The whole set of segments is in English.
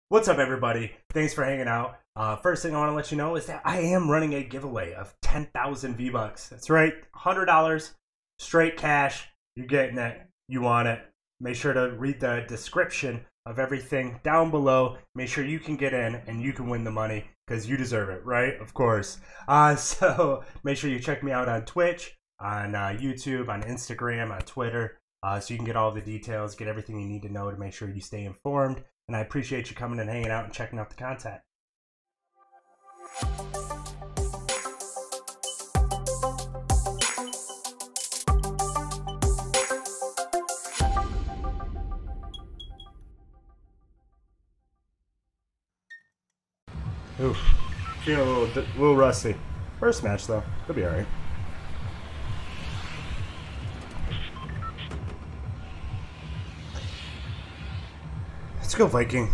What's up, everybody? Thanks for hanging out. First thing I want to let you know is that I am running a giveaway of 10,000 V-Bucks. That's right, $100 straight cash. You're getting it. You want it. Make sure to read the description of everything down below. Make sure you can get in and you can win the money because you deserve it, right? Of course. So make sure you check me out on Twitch, on YouTube, on Instagram, on Twitter, so you can get all the details, get everything you need to know to make sure you stay informed. And I appreciate you coming and hanging out and checking out the content. Oof, feeling a little rusty. First match though, it'll be alright. Let's go Viking.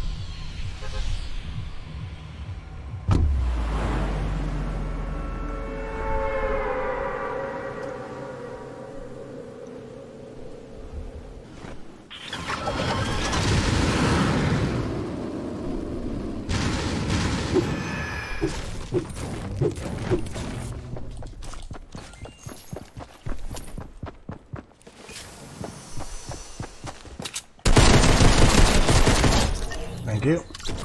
Thank you.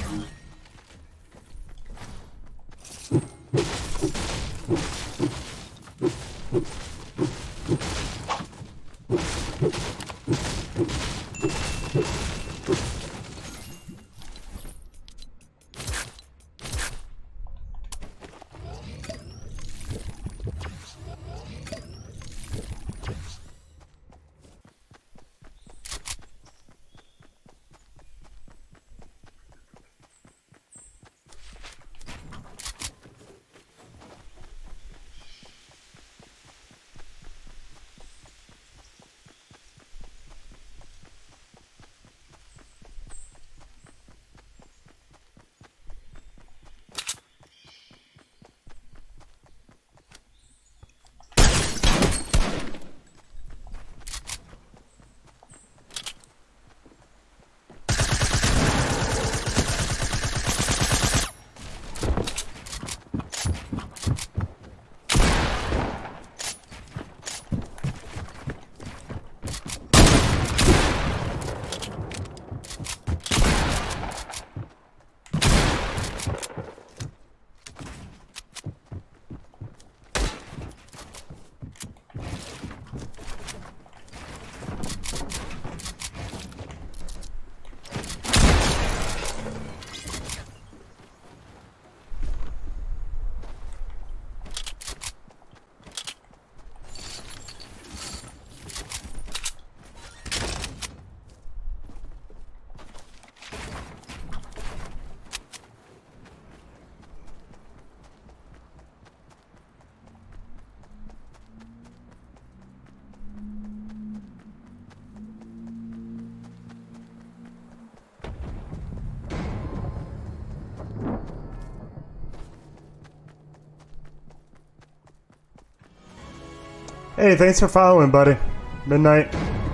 Hey, thanks for following, buddy. Midnight.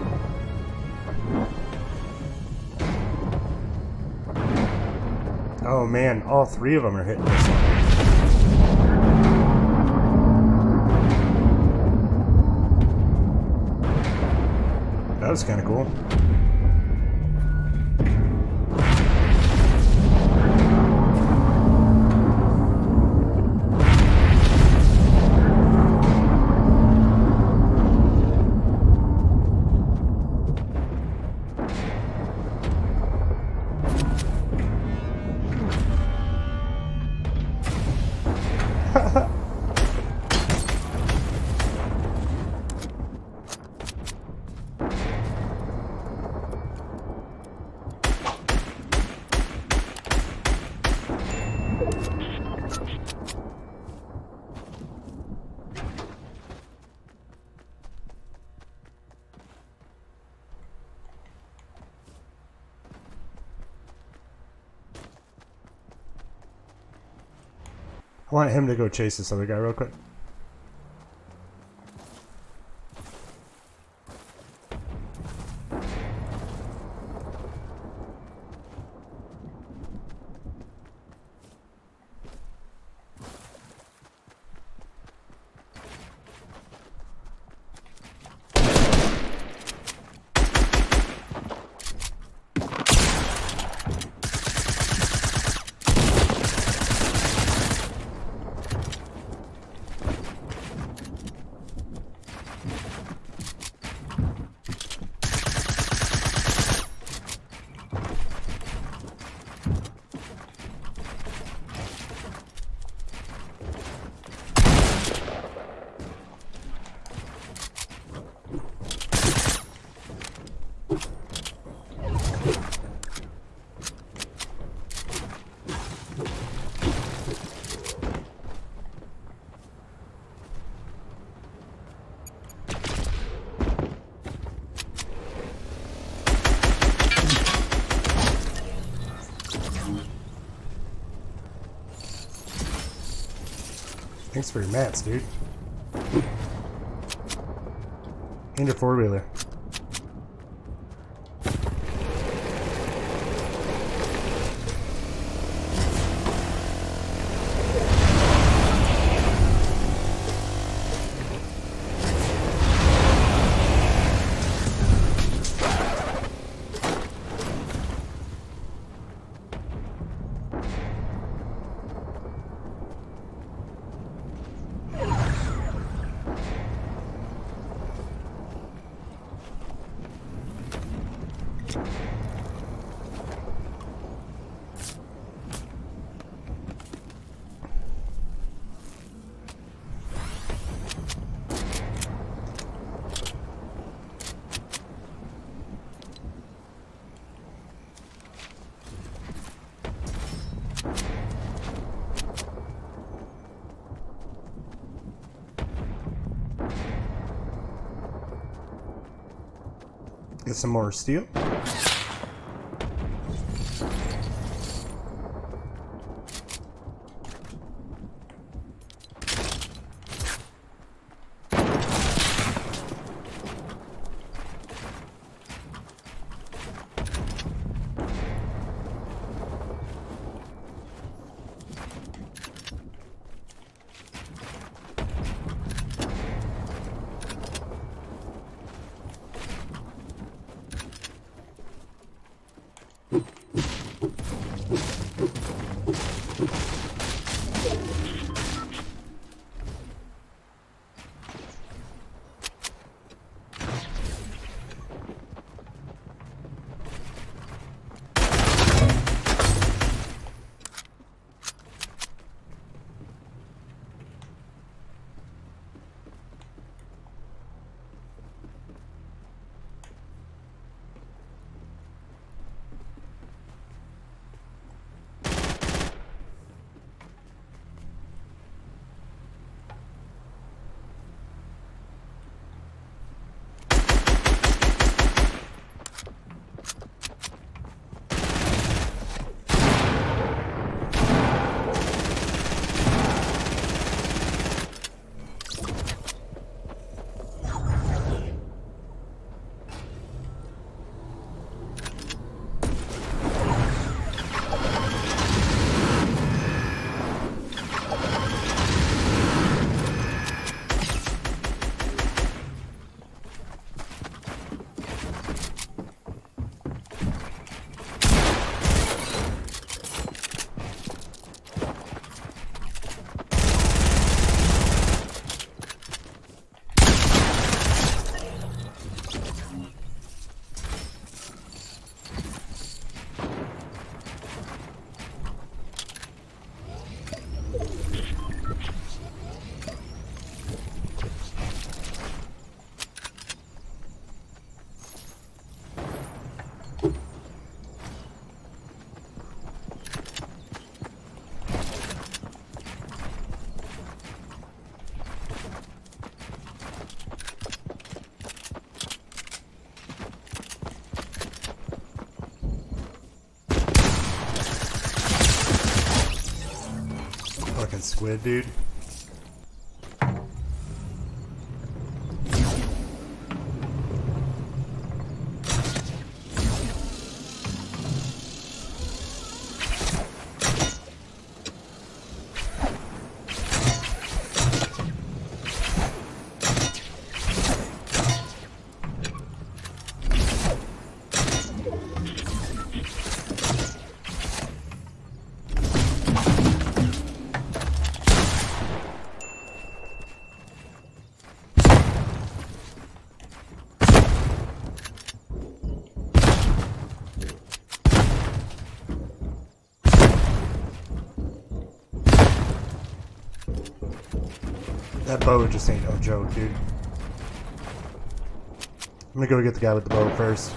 Oh man, all three of them are hitting this one. That was kind of cool. I want him to go chase this other guy real quick. Thanks for your mats, dude. And your four-wheeler. Get some more steel. Fucking squid, dude. That bow just ain't no joke, dude. I'm gonna go get the guy with the bow first.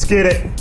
get it.